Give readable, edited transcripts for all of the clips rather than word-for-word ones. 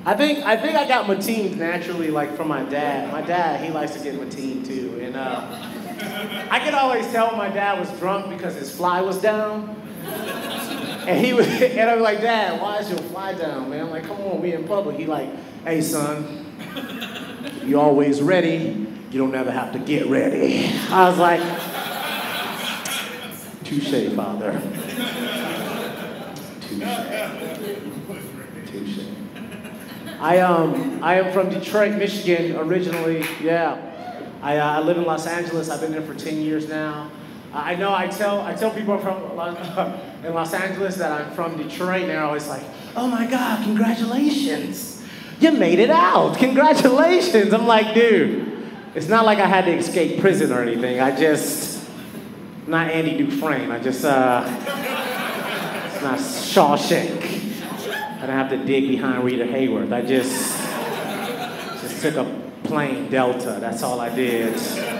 I got Mateen naturally, like from my dad. My dad, he likes to get Mateen too, and I could always tell when my dad was drunk because his fly was down, and and I was like, Dad, why is your fly down, man? I'm like, come on, we in public. He like, hey son, you always ready. You don't ever have to get ready. I was like, touche, father. Touche. I am from Detroit, Michigan, originally. Yeah, I live in Los Angeles. I've been there for 10 years now. I know I tell people from in Los Angeles that I'm from Detroit, and they're always like, "Oh my God, congratulations! You made it out! Congratulations!" I'm like, dude, it's not like I had to escape prison or anything. I'm not Andy Dufresne. It's not Shawshank. I didn't have to dig behind Rita Hayworth. I just took a plain Delta. That's all I did.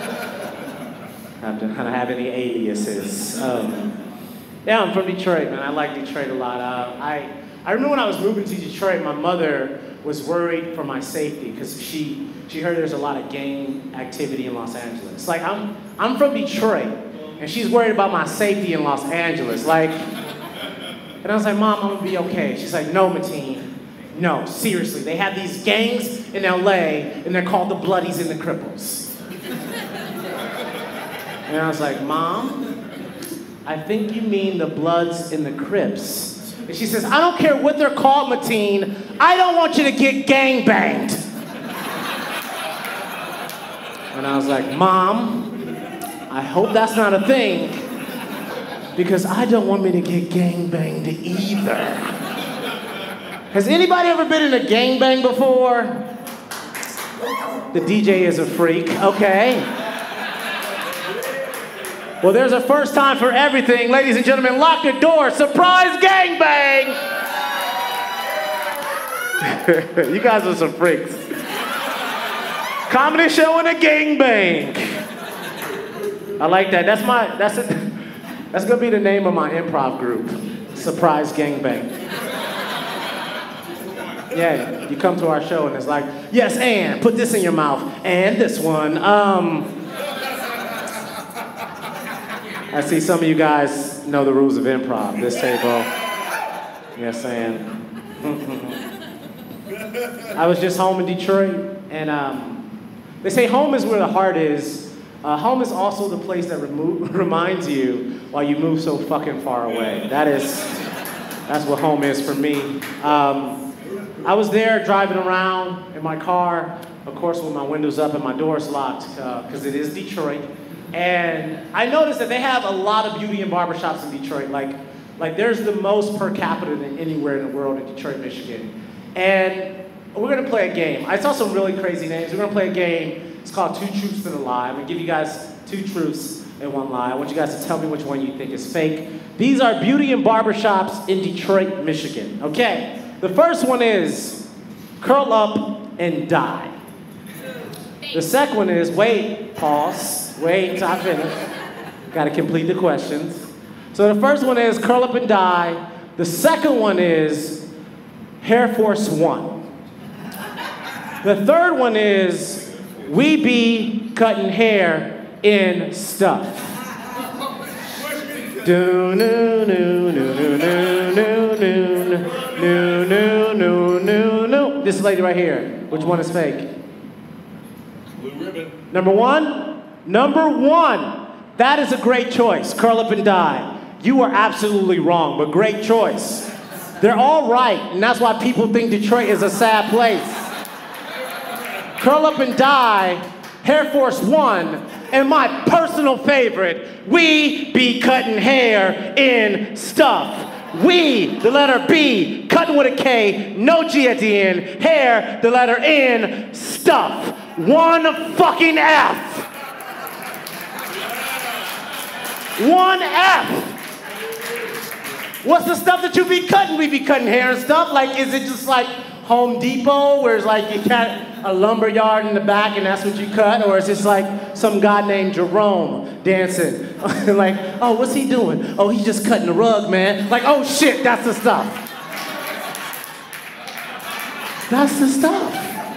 I don't have any aliases. Yeah, I'm from Detroit, man. I like Detroit a lot. I remember when I was moving to Detroit, my mother was worried for my safety because she heard there's a lot of gang activity in Los Angeles. Like, I'm from Detroit, and she's worried about my safety in Los Angeles. Like, and I was like, Mom, I'm gonna be okay. She's like, no, Mateen, no, seriously. They have these gangs in LA, and they're called the Bloodies and the Cripples. And I was like, Mom, I think you mean the Bloods and the Crips. And she says, I don't care what they're called, Mateen. I don't want you to get gangbanged. And I was like, Mom, I hope that's not a thing, because I don't want me to get gangbanged either. Has anybody ever been in a gangbang before? The DJ is a freak, okay. Well, there's a first time for everything. Ladies and gentlemen, lock the door. Surprise gangbang! You guys are some freaks. Comedy show and a gangbang. I like that. That's gonna be the name of my improv group. Surprise gangbang. Yeah, you come to our show and it's like, yes, and put this in your mouth, and this one. I see some of you guys know the rules of improv. This table. Yes, and. I was just home in Detroit, and they say home is where the heart is. Home is also the place that reminds you why you move so fucking far away. That's what home is for me. I was there driving around in my car, of course with my windows up and my doors locked, because it is Detroit. And I noticed that they have a lot of beauty and barbershops in Detroit. Like there's the most per capita than anywhere in the world in Detroit, Michigan. And we're gonna play a game. I saw some really crazy names. We're gonna play a game. It's called Two Truths and a Lie. I'm gonna give you guys 2 truths and 1 lie. I want you guys to tell me which one you think is fake. These are beauty and barbershops in Detroit, Michigan. Okay, the first one is curl up and die. The second one is, wait, pause, wait until I finish. Gotta complete the questions. So the first one is curl up and die. The second one is Air Force One. The third one is we be cutting hair in stuff. Do no no no no no no no no no no no. This lady right here. Which one is fake? Blue ribbon. Number one. Number one. That is a great choice. Curl up and die. You are absolutely wrong, but great choice. They're all right, and that's why people think Detroit is a sad place. Curl up and die, Air Force One, and my personal favorite, we be cutting hair in stuff. We, the letter B, cutting with a K, no G at the end, hair, the letter N, stuff. 1 fucking F. 1 F. What's the stuff that you be cutting? We be cutting hair and stuff. Like, is it just like Home Depot, where it's like you got a lumber yard in the back and that's what you cut? Or is this like some guy named Jerome dancing? Like, oh, what's he doing? Oh, he's just cutting the rug, man. Like, oh shit, that's the stuff. That's the stuff.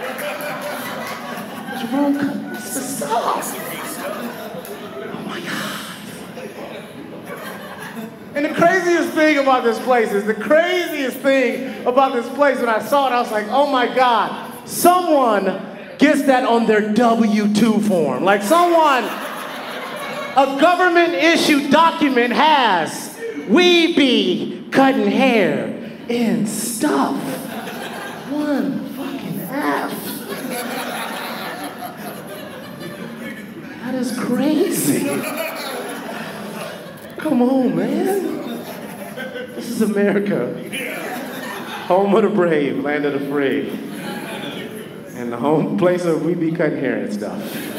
Jerome, that's the stuff. Oh my God. And the craziest thing about this place is, when I saw it, I was like, oh my God, someone gets that on their W-2 form. Like someone, a government-issued document has, we be cutting hair and stuff. One fucking F. That is crazy. Come on, man. This is America. Home of the brave, land of the free. And the home place of we be cutting hair and stuff.